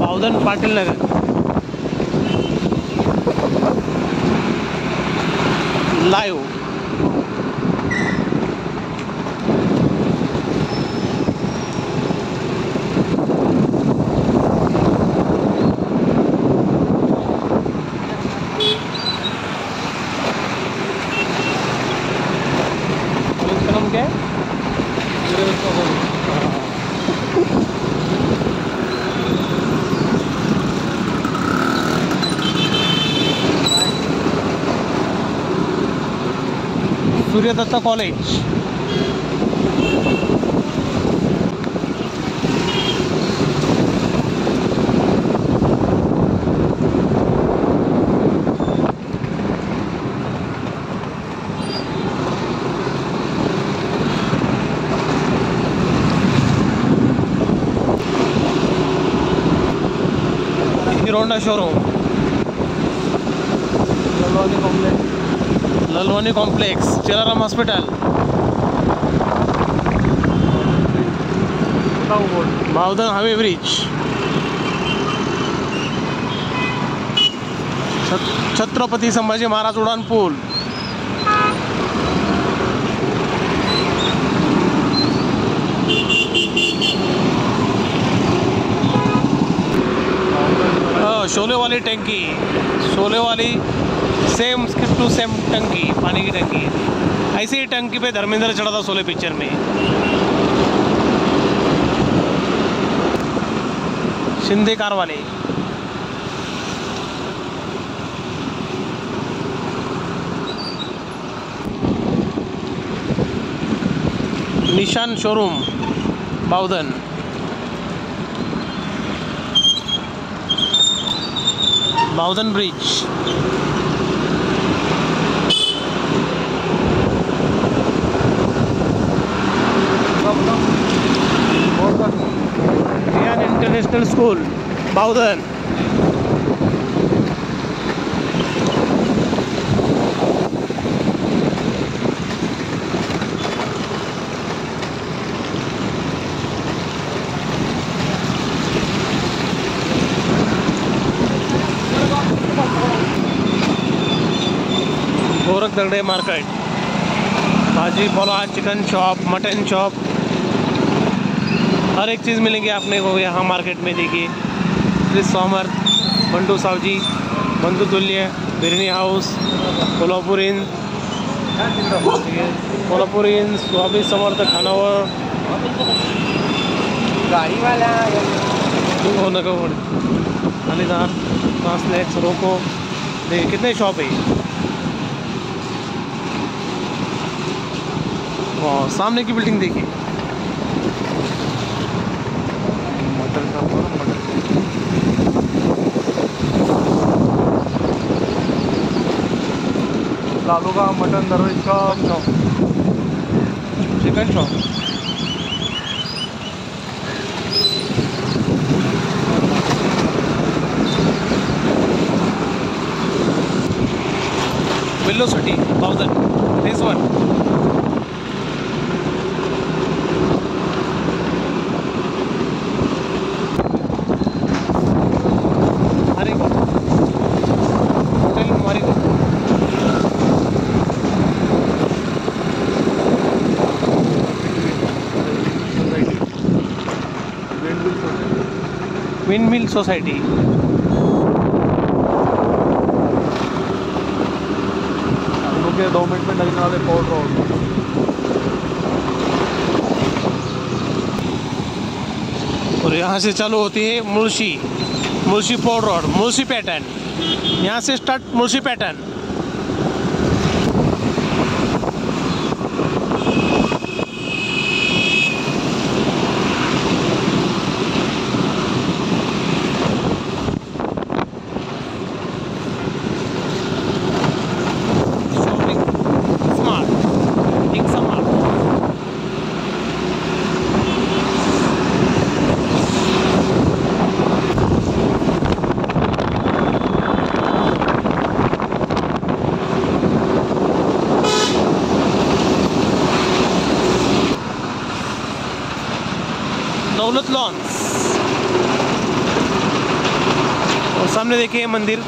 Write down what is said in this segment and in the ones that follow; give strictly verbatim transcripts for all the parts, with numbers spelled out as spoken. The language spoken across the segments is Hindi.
बावधन पाटील नगर लाइव। क्या है? Surya Datta college. Hero Honda showroom, Lalwani complex, Lalwani complex, Chellaram hospital, Bavdhan highway bridge, Chhatrapati Sambhaji Maharaj उड़ान पुल, शोले वाली टंकी, शोले वाली सेम टू सेम टंकी, पानी की टंकी। ऐसी ही टंकी पे धर्मेंद्र चढ़ा था शोले पिक्चर में। शिंदे कार वाले, Nissan showroom Bavdhan, Bavdhan bridge, Ryan International School Bavdhan, Gorakh Dagade market, भाजी पोला, चिकन शॉप, मटन शॉप, हर एक चीज़ मिलेंगी आपने को यहाँ मार्केट में। देखिए क्रिस सोमर, बंडू सावजी, बंधु तुल्य, बिरनी house, Kolhapur inn, Kolhapur inn, Swami Samarth खानावर, गाड़ी वाला अलीदार, स्नैक्स, रोको। देखिए कितने शॉप है। वाह, सामने की बिल्डिंग देखिए, मटन का मटन लालू का मटन दरवेज का shop, chicken shop, Willow City Bavdhan phase one. Windmill society, के दो मिनट में लगने वाले पोर्ट रोड। और यहाँ से चालू होती है Mulshi, Mulshi port road, Mulshi pattern. यहाँ से स्टार्ट मुर्शी पैटर्न। सामने देखिए मंदिर,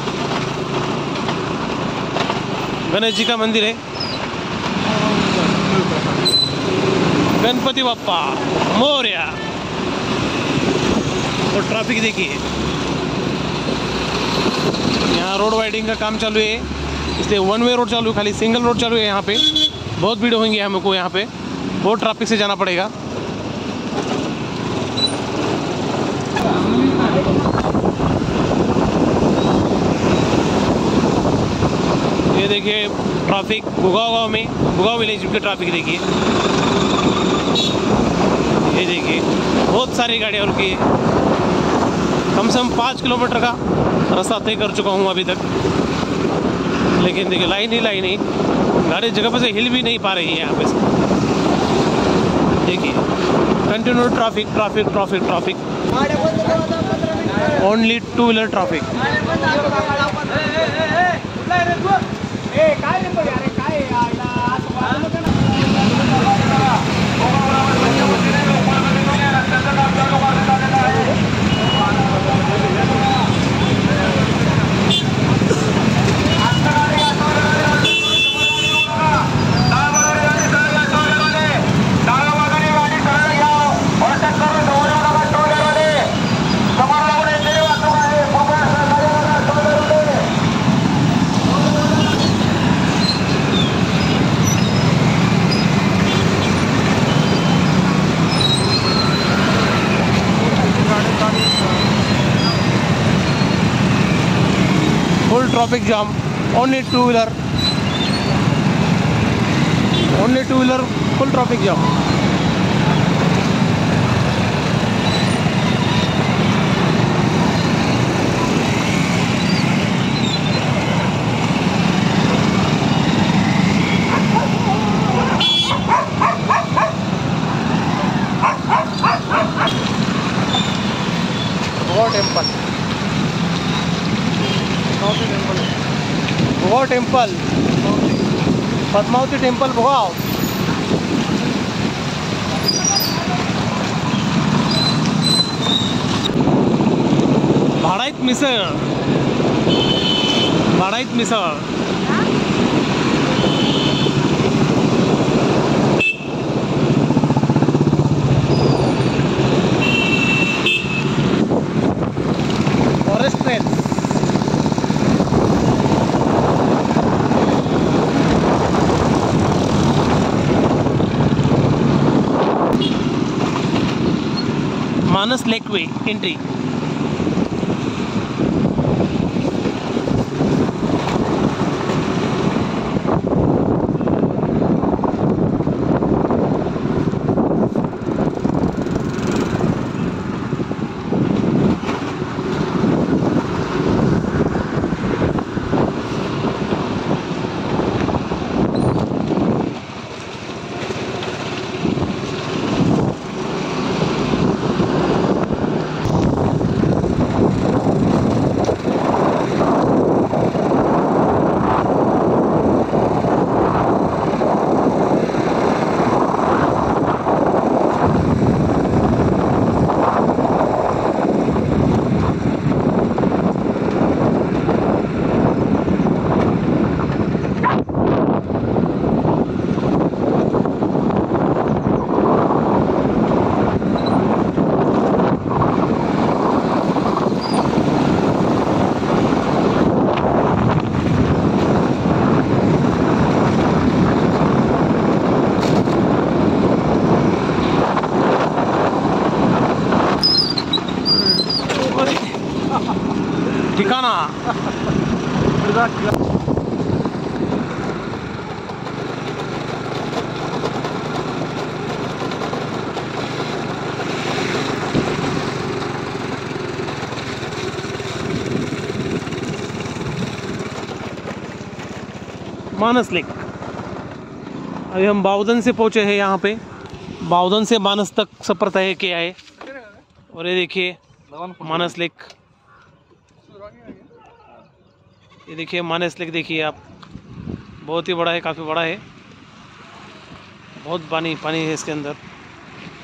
गणेश जी का मंदिर है। गणपति बप्पा मोरया। और ट्रैफिक देखिए, यहाँ रोड वाइडिंग का काम चालू है, इसलिए वन वे रोड चालू है, खाली सिंगल रोड चालू है। यहाँ पे बहुत भीड़ होंगी, हमको यहाँ पे बहुत ट्रैफिक से जाना पड़ेगा। ये देखिए ट्रैफिक भुगाव गाँव में, भुगाव विलेज के ट्रैफिक देखिए। ये देखिए बहुत सारी गाड़ियाँ रुकी है। कम से कम पाँच किलोमीटर का रास्ता तय कर चुका हूँ अभी तक, लेकिन देखिए लाइन ही लाइन ही, गाड़ी जगह पर से हिल भी नहीं पा रही है यहाँ पे से। देखिए continue traffic traffic traffic traffic, only two wheeler traffic. Full traffic jam, only two wheeler, only two wheeler, full traffic jam. Goa temple. Bhugaon temple, Padmavati temple Bhugaon. Bhadait misal, Bhadait misal. Forest train, Manas lake way entry. ठिकाना मानस लेक। अभी हम बाउदन से पहुंचे हैं यहाँ पे, बाउदन से मानस तक सफर तय किया है। और ये देखिए मानस लेक, ये देखिए मानस लेक देखिए आप, बहुत ही बड़ा है, काफ़ी बड़ा है, बहुत पानी पानी है इसके अंदर।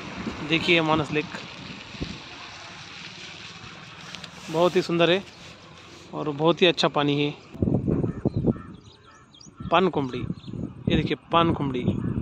देखिए मानस लेक बहुत ही सुंदर है। और बहुत ही अच्छा पानी है। पान कुमड़ी, ये देखिए पान कुमड़ी।